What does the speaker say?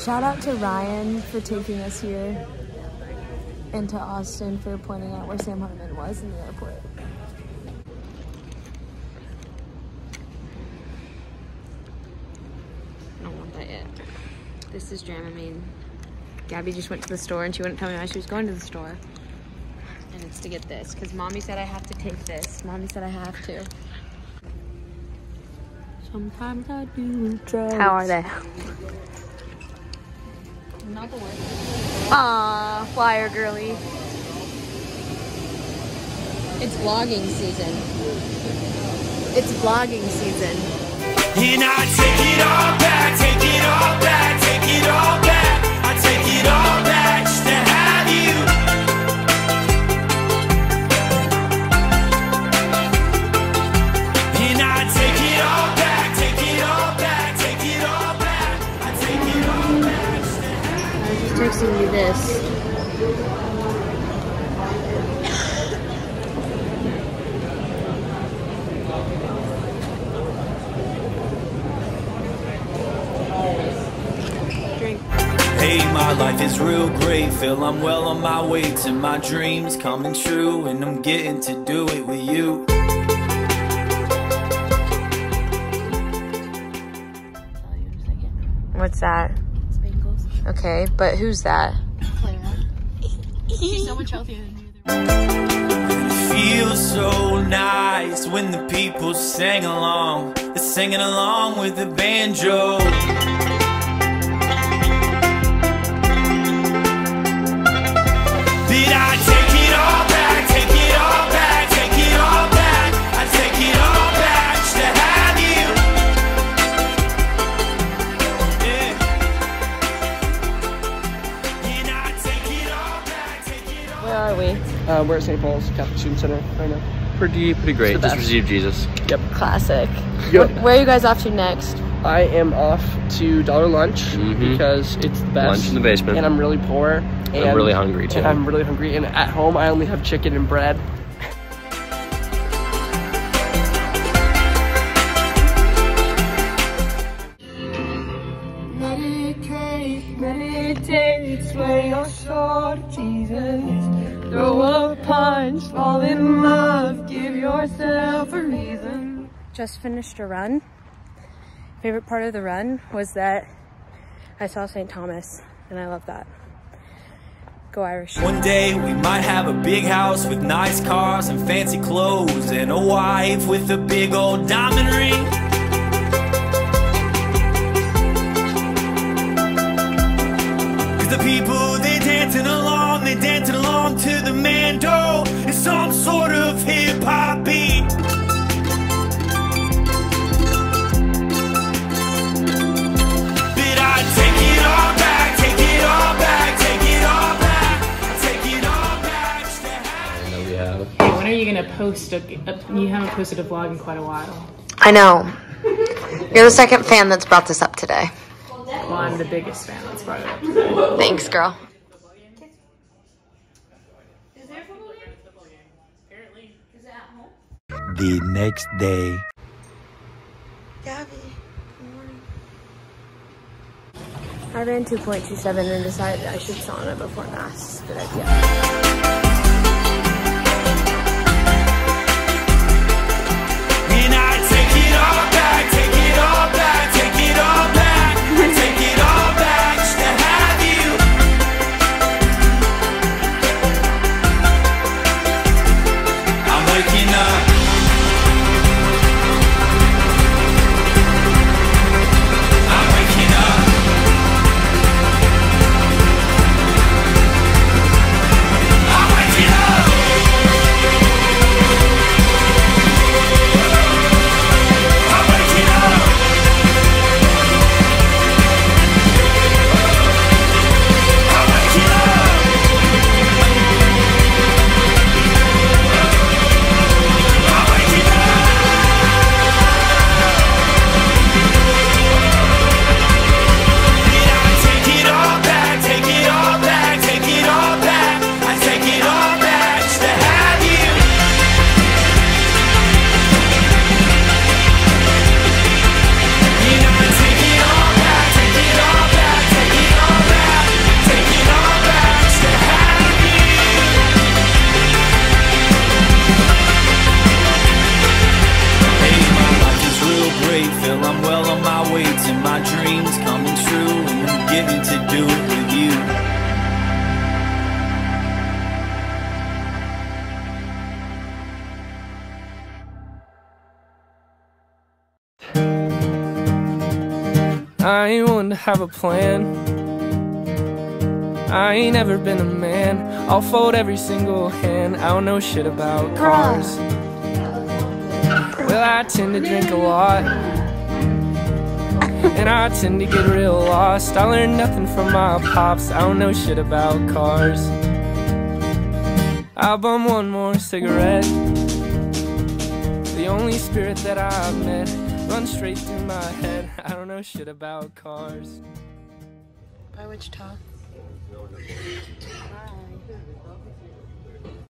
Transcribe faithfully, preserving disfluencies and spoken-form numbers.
Shout out to Ryan for taking us here, and to Austin for pointing out where Sam Hartman was in the airport. I don't want that yet. This is Dramamine. Gabby just went to the store and she wouldn't tell me why she was going to the store. And it's to get this, because Mommy said I have to take this. Mommy said I have to. Sometimes I do drugs. How are they? Not the worst. Aw, flyer girly. It's vlogging season. It's vlogging season. And I take it all back, take it all back, take it all back. I take it all back just to have you. And I take it all back, take it all back, take it all back. I take it all back just to have you. I was just texting you this. Hey, my life is real great. Feel I'm well on my way to my dreams coming true, and I'm getting to do it with you. What's that? Bengals. Okay, but who's that? Clara. She's so much healthier than you. It feels so nice when the people sing along. They're singing along with the banjo. Did I take it all back, take it all back, take it all back. I take it all back just to have you. Yeah. And I take it all back, take it all. Where are we? Uh, we're at Saint Paul's Catholic Student Center right now. Pretty, pretty great. Just Just received Jesus. Yep. Classic. Good. Where are you guys off to next? I am off to Dollar Lunch Mhm. because it's the best. Lunch in the basement. And I'm really poor. And I'm really hungry too. And I'm really hungry. And at home, I only have chicken and bread. Meditate, meditate, sway your soul to Jesus. Throw a punch, fall in love, give yourself a reason. Just finished a run. Favorite part of the run was that I saw Saint Thomas, and I love that. Go Irish. One day we might have a big house with nice cars and fancy clothes, and a wife with a big old diamond ring. Cause the people, they dancing along, they dancing along to the mando. It's some sort of hip-hop beat. But I take it all back, take it all back, take it all back. I take it all back just to have I know we have. Hey, when are you gonna post a, a? You haven't posted a vlog in quite a while. I know. You're the second fan that's brought this up today. Well, I'm the biggest fan. That's brought it up today. Thanks, girl. The next day. Gabby, good morning. I ran two point two seven and decided I should sauna before mass. Good idea. And I take it all back, take it all back, take it all back. I take it all back just to have you. I'm waking up. I'm waking up. I'm waking and my dreams coming true, and I'm getting to do it with you. I ain't one to have a plan. I ain't never been a man. I'll fold every single hand. I don't know shit about cars. Well, I tend to drink a lot, and I tend to get real lost. I learned nothing from my pops. I don't know shit about cars. I'll bum one more cigarette. The only spirit that I've met runs straight through my head. I don't know shit about cars. By Wichita.